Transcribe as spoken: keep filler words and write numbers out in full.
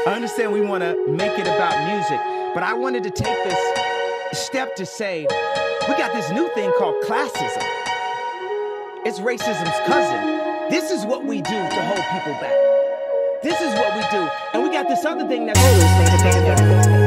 I understand we want to make it about music, but I wanted to take this step to say, we got this new thing called classism. It's racism's cousin. This is what we do to hold people back. This is what we do. And we got this other thing that's...